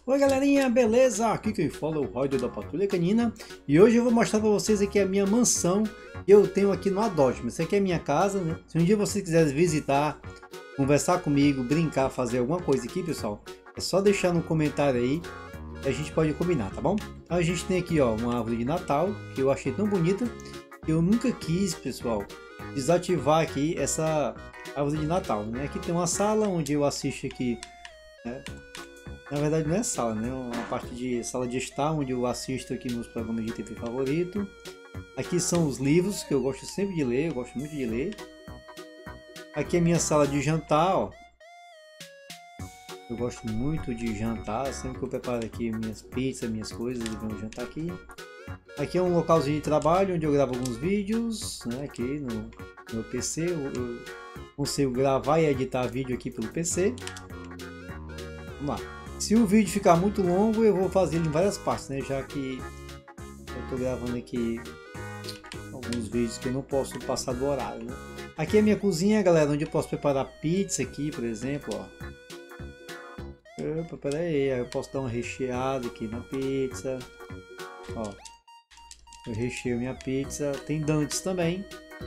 Oi galerinha, beleza? Aqui quem fala é o Royder da Patrulha Canina e hoje eu vou mostrar para vocês aqui a minha mansão que eu tenho aqui no Adote-me. Isso aqui é a minha casa, né? Se um dia vocês quiserem visitar, conversar comigo, brincar, fazer alguma coisa aqui, pessoal, é só deixar no comentário aí que a gente pode combinar, tá bom? Então a gente tem aqui, ó, uma árvore de Natal que eu achei tão bonita que eu nunca quis, pessoal, desativar aqui essa árvore de Natal, né? Aqui tem uma sala onde eu assisto aqui, né? Na verdade não é sala, né? É uma parte de sala de estar onde eu assisto aqui meus programas de TV favorito. Aqui são os livros que eu gosto sempre de ler, eu gosto muito de ler. Aqui é a minha sala de jantar, ó. Eu gosto muito de jantar, sempre que eu preparo aqui minhas pizzas, minhas coisas, eu venho jantar aqui. Aqui é um localzinho de trabalho onde eu gravo alguns vídeos, né? Aqui no meu PC, eu consigo gravar e editar vídeo aqui pelo PC. Vamos lá. Se o vídeo ficar muito longo, eu vou fazer ele em várias partes, né? Já que eu estou gravando aqui alguns vídeos que eu não posso passar do horário, né? Aqui é a minha cozinha, galera, onde eu posso preparar pizza aqui, por exemplo, ó. Opa, pera aí, eu posso dar uma recheada aqui na pizza, ó. Eu recheio minha pizza, tem donuts também.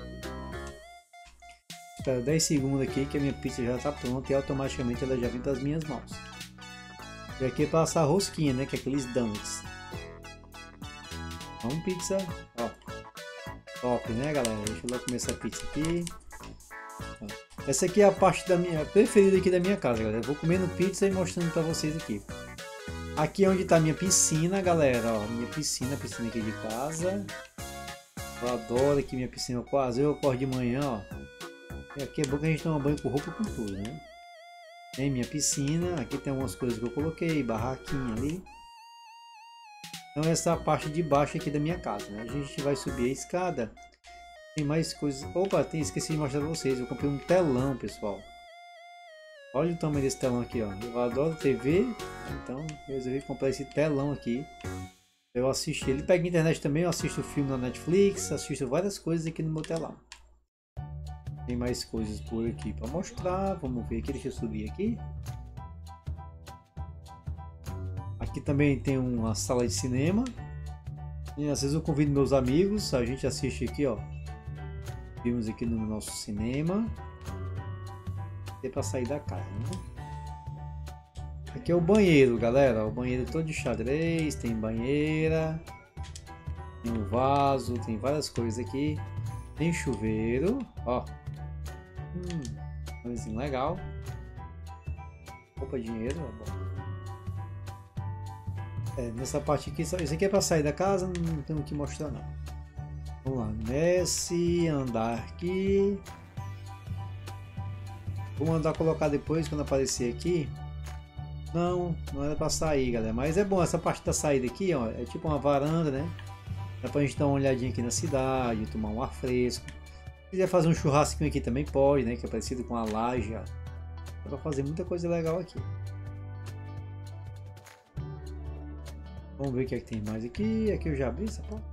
Espera 10 segundos aqui que a minha pizza já está pronta e automaticamente ela já vem das minhas mãos. E aqui é para assar rosquinha, né? Que é aqueles donuts. Então, pizza, ó. Top, né, galera? Deixa eu lá comer essa pizza aqui. Ó. Essa aqui é a parte da minha preferida aqui da minha casa, galera. Eu vou comendo pizza e mostrando para vocês aqui. Aqui é onde está minha piscina, galera. Ó, minha piscina aqui de casa. Eu adoro aqui minha piscina. Quase eu acordo de manhã, ó. E aqui é bom que a gente toma banho com roupa com tudo, né? Tem minha piscina, aqui tem algumas coisas que eu coloquei, barraquinha ali. Então essa é a parte de baixo aqui da minha casa, né? A gente vai subir a escada. Tem mais coisas. Opa, esqueci de mostrar pra vocês. Eu comprei um telão, pessoal. Olha o tamanho desse telão aqui, ó. Eu adoro TV, então eu resolvi comprar esse telão aqui. Eu assisto, ele pega internet também, eu assisto filme na Netflix, assisto várias coisas aqui no meu telão. Tem mais coisas por aqui para mostrar. Vamos ver aqui, deixa eu subir aqui. Aqui também tem uma sala de cinema. E às vezes eu convido meus amigos, a gente assiste aqui, ó. Filmes aqui no nosso cinema. É para sair da casa, né? Aqui é o banheiro, galera. O banheiro todo de xadrez, tem banheira, tem um vaso, tem várias coisas aqui. Tem chuveiro, ó. Coisinha legal. Opa, dinheiro, ó. Nessa parte aqui, isso aqui é para sair da casa, não tenho o que mostrar não. Vamos lá, desce, andar aqui. Vou mandar colocar depois quando aparecer aqui. Não era para sair, galera, mas é bom essa parte da saída aqui, ó. É tipo uma varanda, né? Dá pra gente dar uma olhadinha aqui na cidade, tomar um ar fresco. Se quiser fazer um churrasquinho aqui também pode, né? Que é parecido com a laje, ó. Dá pra fazer muita coisa legal aqui. Vamos ver o que é que tem mais aqui. Aqui eu já abri essa porta.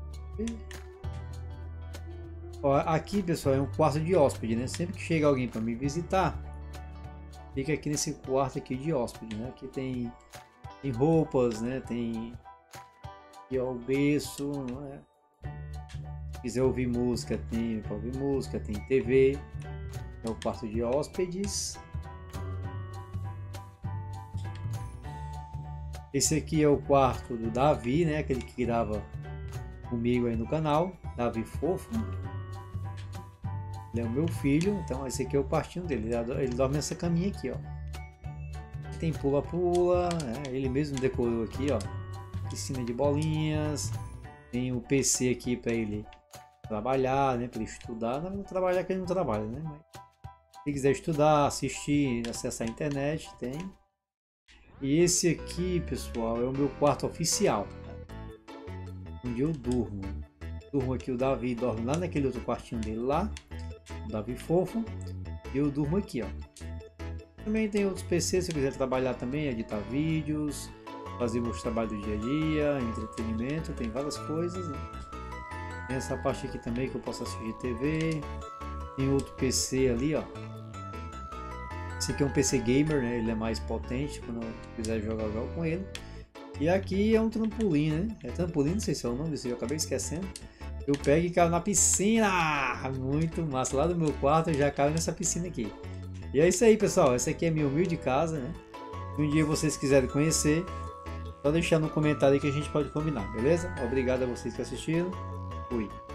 Ó, aqui, pessoal, é um quarto de hóspede, né? Sempre que chega alguém para me visitar, fica aqui nesse quarto aqui de hóspede, né? Aqui tem roupas, né? Tem aqui, ó, o berço, não é? Se quiser ouvir música, tem para ouvir música, tem TV. É o quarto de hóspedes. Esse aqui é o quarto do Davi, né? Aquele que grava comigo aí no canal, Davi Fofo. Ele é o meu filho, então esse aqui é o quartinho dele. Ele dorme nessa caminha aqui, ó. Tem pula-pula, né? Ele mesmo decorou aqui, ó. Piscina de bolinhas. Tem o PC aqui para ele trabalhar, né? Para ele estudar. Não trabalhar que ele não trabalha, né? Mas se quiser estudar, assistir, acessar a internet, tem. E esse aqui, pessoal, é o meu quarto oficial, onde eu durmo. Durmo aqui, o Davi dorme lá naquele outro quartinho dele lá, o Davi Fofo, e eu durmo aqui, ó. Também tem outros PCs, se eu quiser trabalhar também, editar vídeos, fazer meus trabalhos do dia a dia, entretenimento, tem várias coisas, né? Tem essa parte aqui também que eu posso assistir TV. Tem outro PC ali, ó. Esse aqui é um PC gamer, né? Ele é mais potente quando eu quiser jogar, eu jogo com ele. E aqui é um trampolim, né? É trampolim, não sei se é o nome desse, eu acabei esquecendo. Eu pego e caio na piscina. Muito massa. Lá do meu quarto eu já caio nessa piscina aqui. E é isso aí, pessoal. Essa aqui é minha humilde casa, né? Se um dia vocês quiserem conhecer, só deixar no comentário aí que a gente pode combinar, beleza? Obrigado a vocês que assistiram. Fui.